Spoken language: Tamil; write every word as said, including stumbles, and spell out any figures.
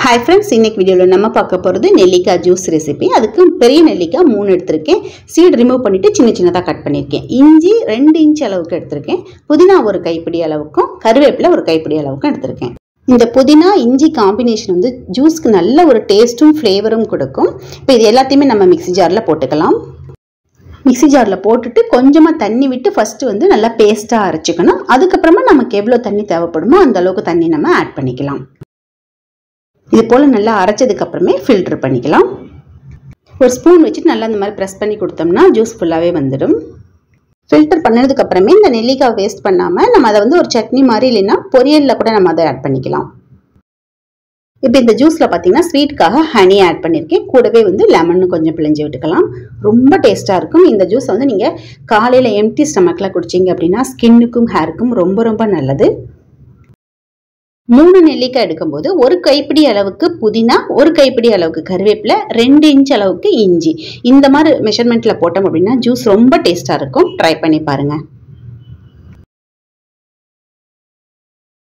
Hi friends, இன்னைக்கு வீடியோல நம்ம பார்க்க போறது நெல்லிக்காய் ஜூஸ் ரெசிபி. அதுக்கு பெரிய நெல்லிக்காய் மூணு எடுத்துர்க்கேன். சீட் ரிமூவ் பண்ணிட்டு சின்ன சின்னதா கட் பண்ணிருக்கேன். இஞ்சி ரெண்டு இன்ச் அளவுக்கு எடுத்துர்க்கேன். புதினா ஒரு கைப்பிடி அளவுக்கும் கறிவேப்பிலை ஒரு கைப்பிடி அளவுக்கும் எடுத்துர்க்கேன். இந்த புதினா இஞ்சி காம்பினேஷன் வந்து ஜூஸ்க்கு நல்ல ஒரு டேஸ்டும் ஃப்ளேவரும் கொடுக்கும். இப்போ இது எல்லாத்தையுமே நம்ம மிக்ஸி ஜார்ல போட்டுக்கலாம். மிக்ஸி ஜார்ல போட்டுட்டு கொஞ்சமா தண்ணி விட்டு ஃபர்ஸ்ட் வந்து நல்லா பேஸ்டா அரைச்சுக்கணும். அதுக்கு அப்புறமா நமக்கு எவ்வளவு தண்ணி தேவைப்படுமோ அந்த அளவுக்கு தண்ணி நம்ம ஆட் பண்ணிக்கலாம். இது போல நல்லா அரைச்சதுக்கு அப்புறமே ஃபில்டர் பண்ணிக்கலாம். ஒரு ஸ்பூன் வச்சுட்டு நல்லா இந்த மாதிரி பிரஸ் பண்ணி கொடுத்தோம்னா ஜூஸ் ஃபுல்லாவே வந்துடும். ஃபில்டர் பண்ணதுக்கு அப்புறமே இந்த நெல்லிக்காய் வேஸ்ட் பண்ணாம நம்ம அதை வந்து ஒரு சட்னி மாதிரி இல்லைன்னா பொரியல்ல கூட நம்ம அதை ஆட் பண்ணிக்கலாம். இப்போ இந்த ஜூஸ்ல பாத்தீங்கன்னா ஸ்வீட்காக ஹனி ஆட் பண்ணிருக்கேன். கூடவே வந்து லெமன் கொஞ்சம் பிழிஞ்சு விட்டுக்கலாம். ரொம்ப டேஸ்டா இருக்கும். இந்த ஜூஸ் வந்து நீங்க காலையில எம்டி ஸ்டமக்ல குடிச்சீங்க அப்படின்னா ஸ்கின்னுக்கும் ஹேருக்கும் ரொம்ப ரொம்ப நல்லது. மூணு நெல்லிக்காய் எடுக்கும்போது ஒரு கைப்பிடி அளவுக்கு புதினா, ஒரு கைப்பிடி அளவுக்கு கறிவேப்பிலை, ரெண்டு இன்ச் அளவுக்கு இஞ்சி இந்த மாதிரி மெஷர்மெண்ட்ல போட்டோம் அப்படின்னா ஜூஸ் ரொம்ப டேஸ்டா இருக்கும். ட்ரை பண்ணி பாருங்க.